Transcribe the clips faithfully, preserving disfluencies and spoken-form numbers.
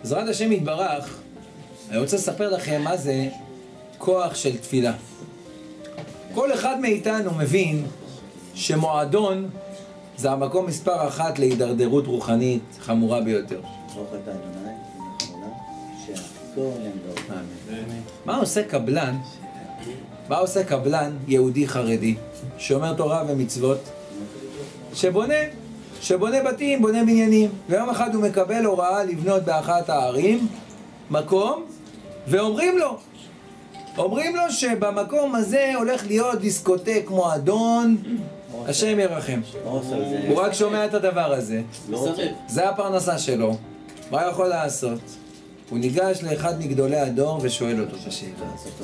בעזרת השם יתברך, אני רוצה לספר לכם מה זה כוח של תפילה. כל אחד מאיתנו מבין שמועדון זה המקום מספר אחת להידרדרות רוחנית חמורה ביותר. מה עושה קבלן? מה עושה קבלן יהודי חרדי שאומר תורה ומצוות, שבונה שבונה בתים, בונה בניינים, ויום אחד הוא מקבל הוראה לבנות באחת הערים מקום, ואומרים לו אומרים לו שבמקום הזה הולך להיות דיסקוטק, מועדון, השם ירחם. הוא רק שומע את הדבר הזה, זה הפרנסה שלו. מה הוא יכול לעשות? הוא ניגש לאחד מגדולי הדור ושואל אותו את השאלה.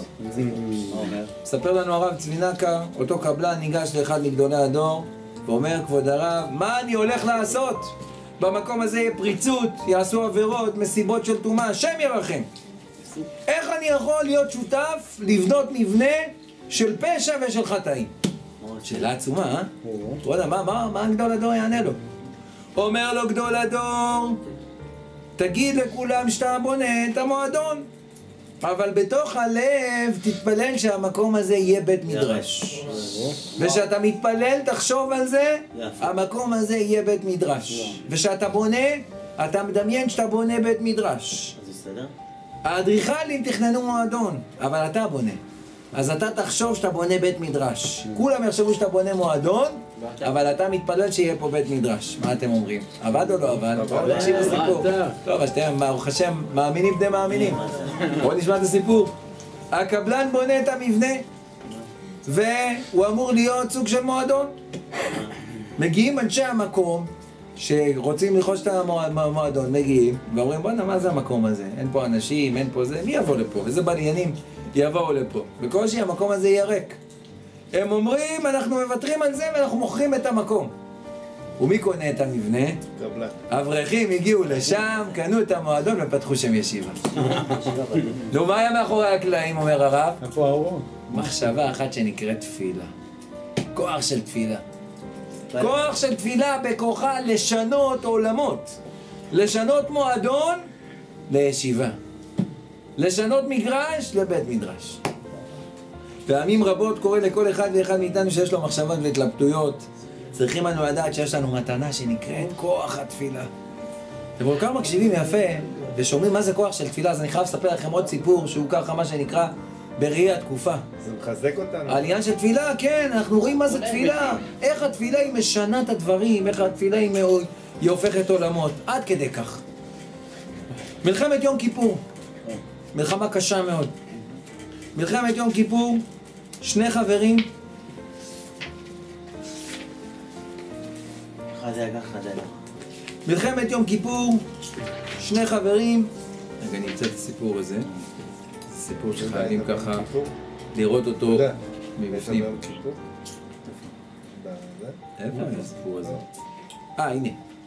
מספר לנו הרב צבי נקר, אותו קבלן ניגש לאחד מגדולי הדור ואומר, כבוד הרב, מה אני הולך לעשות? במקום הזה יהיה פריצות, יעשו עבירות, מסיבות של טומאה, השם ירחם. איך אני יכול להיות שותף לבנות מבנה של פשע ושל חטאים? שאלה עצומה, אה? הוא יודע, מה, מה, מה גדול הדור יענה לו? אומר לו גדול הדור, תגיד לכולם שאתה בונה את המועדון, אבל בתוך הלב תתפלל שהמקום הזה יהיה בית מדרש. ושאתה מתפלל תחשוב על זה, המקום הזה יהיה בית מדרש. ושאתה בונה, אתה מדמיין שאתה בונה בית מדרש. האדריכלים תכננו מועדון, אבל אתה בונה. אז אתה תחשוב שאתה בונה בית מדרש. כולם יחשבו שאתה בונה מועדון, אבל אתה מתפלל שיהיה פה בית מדרש. מה אתם אומרים? עבד או לא עבד? בואו נקשיב לסיפור. טוב, אז אתם, ברוך השם, מאמינים בני מאמינים. בואו נשמע את הסיפור. הקבלן בונה את המבנה, והוא אמור להיות סוג של מועדון. מגיעים אנשי המקום, שרוצים ללחוש את המועדון, מגיעים, ואומרים, בוא'נה, מה זה המקום הזה? אין פה אנשים, אין פה זה, מי יבוא לפה? איזה בניינים יבואו לפה? בקושי המקום הזה יהיה ריק. הם אומרים, אנחנו מוותרים על זה ואנחנו מוכרים את המקום. ומי קונה את המבנה? קבלן. אברכים הגיעו לשם, קנו את המועדון ופתחו שם ישיבה. נו, מה היה מאחורי הקלעים, אומר הרב? איפה הארון? מחשבה אחת שנקראת תפילה. כוח של תפילה. כוח של תפילה בכוחה לשנות עולמות. לשנות מועדון לישיבה. לשנות מגרש לבית מדרש. פעמים רבות קורה לכל אחד ואחד מאיתנו שיש לו מחשבות והתלבטויות. צריכים לנו לדעת שיש לנו מתנה שנקראת כוח התפילה. אתם כל כך מקשיבים יפה ושומעים מה זה כוח של תפילה, אז אני חייב לספר לכם עוד סיפור שהוא ככה מה שנקרא בראי התקופה. זה מחזק אותנו. העניין של תפילה, כן, אנחנו רואים מה זה תפילה. איך התפילה היא משנה את הדברים, איך התפילה היא, מאוד, היא הופכת עולמות. עד כדי כך. מלחמת יום כיפור. מלחמה קשה מאוד. מלחמת יום כיפור, שני חברים. מלחמת יום כיפור, שני חברים. רגע, אני אמצא את הסיפור הזה. סיפור שחייבים ככה לראות אותו מבפנים. איפה היה הסיפור הזה? אה, הנה.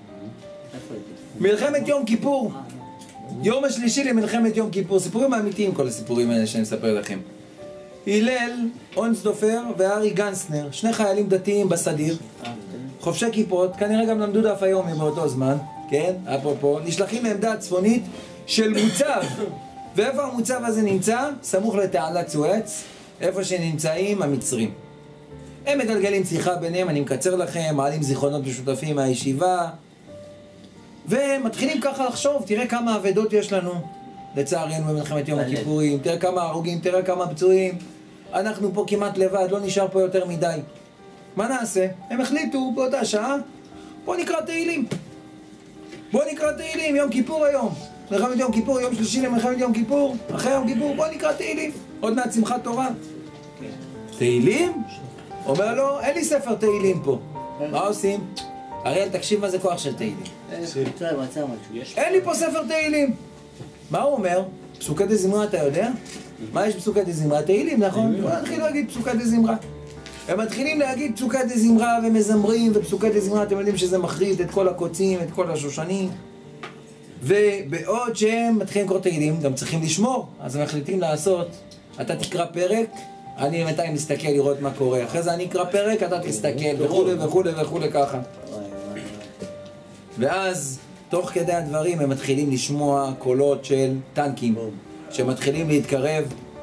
מלחמת יום כיפור. יום השלישי למלחמת יום כיפור. סיפורים אמיתיים כל הסיפורים האלה שאני אספר לכם. הלל אונסדופר וארי גנסנר, שני חיילים דתיים בסדיר, חובשי כיפות, כנראה גם למדו דף היומי באותו זמן, כן? אפרופו, נשלחים מעמדה הצפונית של מוצב. ואיפה המוצב הזה נמצא? סמוך לתעלת סואץ, איפה שנמצאים המצרים. הם מגלגלים שיחה ביניהם, אני מקצר לכם, מעלים זיכרונות משותפים מהישיבה, ומתחילים ככה לחשוב, תראה כמה אבדות יש לנו, לצערנו במלחמת יום הכיפורים, תראה כמה הרוגים, תראה כמה פצועים, אנחנו פה כמעט לבד, לא נשאר פה יותר מדי. מה נעשה? הם החליטו באותה שעה, בוא נקרא תהילים. בוא נקרא תהילים, יום כיפור היום. מלחמת יום כיפור, יום שלישי למלחמת יום כיפור, אחרי יום כיפור, בוא נקרא תהילים. עוד מעט שמחת תורה. תהילים? אומר לו, אין לי ספר תהילים פה. מה עושים? אריאל, תקשיב מה זה כוח של תהילים. אין לי פה ספר תהילים. מה הוא אומר? פסוקי דזמרה, אתה יודע? מה יש בפסוקי דזמרה? תהילים, נכון? בוא נתחיל להגיד פסוקי דזמרה. הם מתחילים להגיד פסוקי דזמרה ומזמרים, ופסוקי דזמרה, אתם יודעים שזה מחריד את כל הקוצים, את כל השושנים. ובעוד שהם מתחילים לקרוא תהילים, גם צריכים לשמור, אז הם מחליטים לעשות, אתה תקרא פרק, אני בינתיים מסתכל לראות מה קורה, אחרי זה אני אקרא פרק, אתה תסתכל וכו' וכו' וכו' ככה. ואז תוך כדי הדברים הם מתחילים לשמוע קולות של טנקים שמתחילים להתקרב.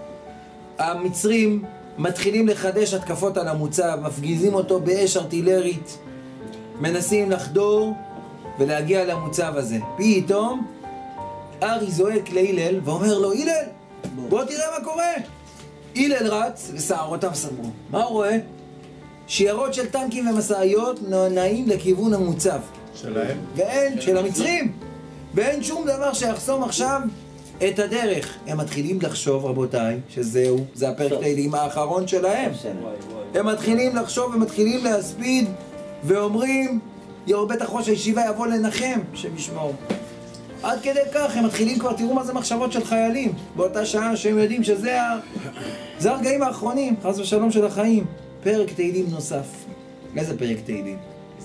המצרים מתחילים לחדש התקפות על המוצב, מפגיזים אותו באש ארטילרית, מנסים לחדור ולהגיע למוצב הזה. פתאום ארי זועק להילל ואומר לו, הלל, בוא תראה מה קורה. הלל רץ ושערותיו סמרו. מה הוא רואה? שיירות של טנקים ומסעיות נעים לכיוון המוצב שלהם? ואין, של המצרים, ואין שום דבר שיחסום עכשיו את הדרך. הם מתחילים לחשוב, רבותיי, שזהו, זה הפרק תהילים האחרון שלהם. הם מתחילים לחשוב ומתחילים להספיד ואומרים, יור בטח ראש הישיבה יבוא לנחם, שמשמעו. עד כדי כך הם מתחילים כבר, תראו מה זה מחשבות של חיילים באותה שעה שהם יודעים שזה ה... זה הרגעים האחרונים, חס ושלום, של החיים. פרק תהילים נוסף. איזה פרק תהילים?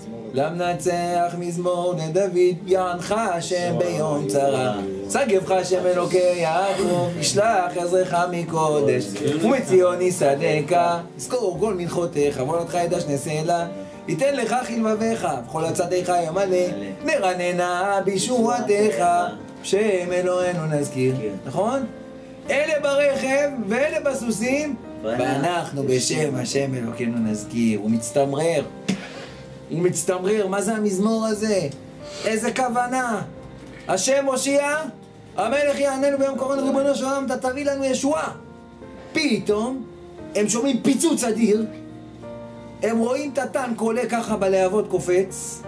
למנצח מזמור לדוד, יענך השם ביום צרה, שגבך השם אלוקי יעקב, ישלח עזרך מקודש, ומציון יסעדך, זכור כל מנחותיך, ועולתך ידשנה סלע, ייתן לך חלבביך, וכל עצתיך ימלא, נרננה בישועתך, שם אלוהינו נזכיר. נכון? אלה ברכב ואלה בסוסים, ואנחנו בשם השם אלוקינו נזכיר. הוא מצטמרר, הוא מצטמרר. מה זה המזמור הזה? איזה כוונה? השם מושיע, המלך יעננו ביום קורנו, ריבונו של עולם, אתה תביא לנו ישועה. פתאום הם שומעים פיצוץ אדיר, הם רואים את הטנק עולה ככה בלהבות קופץ,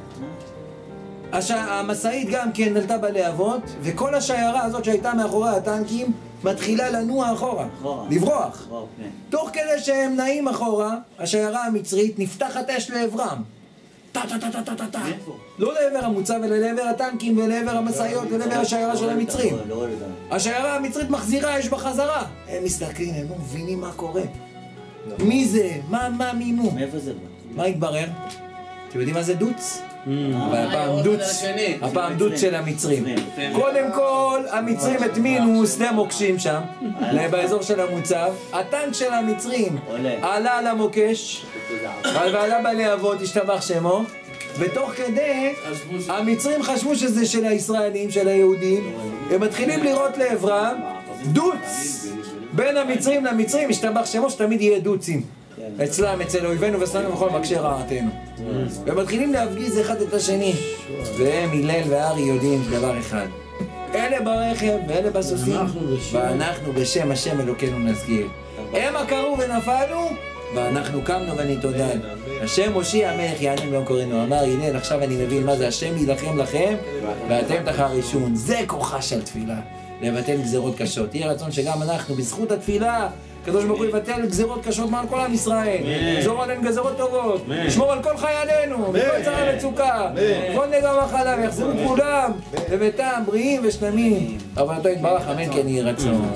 הש... המסעית גם כן עלתה בלהבות, וכל השיירה הזאת שהייתה מאחורי הטנקים מתחילה לנוע אחורה, אחורה. לברוח. אחורה, כן. תוך כדי שהם נעים אחורה, השיירה המצרית נפתחת אש לעברם. טה טה טה טה טה טה. לא לעבר המוצב, אלא לעבר הטנקים ולעבר המסעיות ולעבר השיירה של המצרים. השיירה המצרית מחזירה אש בחזרה. הם מסתכלים, הם לא מבינים מה קורה. מי זה? מה, מה, מי מו? מאיפה זה? מה התברר? אתם יודעים מה זה דוץ? אבל הפעם דוץ, הפעם דוץ של המצרים. קודם כל, המצרים הטמינו שדה מוקשים שם, באזור של המוצב. הטנק של המצרים עלה על המוקש, ועלה בלהבות, השתבח שמו, ותוך כדי, המצרים חשבו שזה של הישראלים, של היהודים. הם מתחילים לראות לעברם דוץ בין המצרים למצרים, השתבח שמו, שתמיד יהיה דוצים אצלם, אצל אויבינו ושנאנו וכל מקשי רעתנו. והם מתחילים להפגיז אחד את השני, והם הלל וארי יודעים דבר אחד, אלה ברכב ואלה בסוסים, ואנחנו בשם השם אלוקינו נזכיר. הם עקרו ונפלו, ואנחנו קמנו ונתעודד. השם מושיע המלך יעננו ביום קורנו. אמר הלל, עכשיו אני מבין מה זה השם יילחם לכם ואתם תחרישון. זה כוחה של תפילה, לבטל גזרות קשות. יהיה רצון שגם אנחנו בזכות התפילה הקדוש ברוך הוא יבטל גזרות קשות מעל כל עם ישראל, יגזור עלינו גזרות טובות, ישמור על כל חיילינו, מכל צרה ומצוקה, כל נגע מחלה, ויחזרו כולם לביתם בריאים ושלמים. אבל אותו יתברך, אמן כן יהי רצון.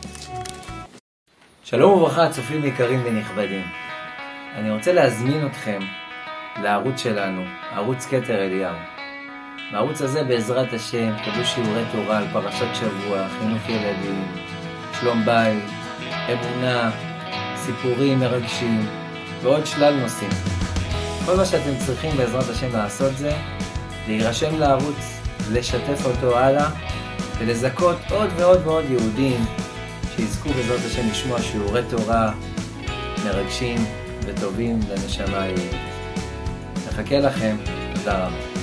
שלום וברכה, צופים יקרים ונכבדים. אני רוצה להזמין אתכם לערוץ שלנו, ערוץ כתר אליהו. בערוץ הזה בעזרת השם תקבלו שיעורי תורה על פרשת שבוע, חינוך ילדים, שלום בית, אמונה, סיפורים מרגשים ועוד שלל נושאים. כל מה שאתם צריכים בעזרת השם לעשות זה להירשם לערוץ, לשתף אותו הלאה ולזכות עוד ועוד ועוד יהודים שיזכו בעזרת השם לשמוע שיעורי תורה מרגשים וטובים לנשמה היהודית. נחכה לכם, תודה רבה.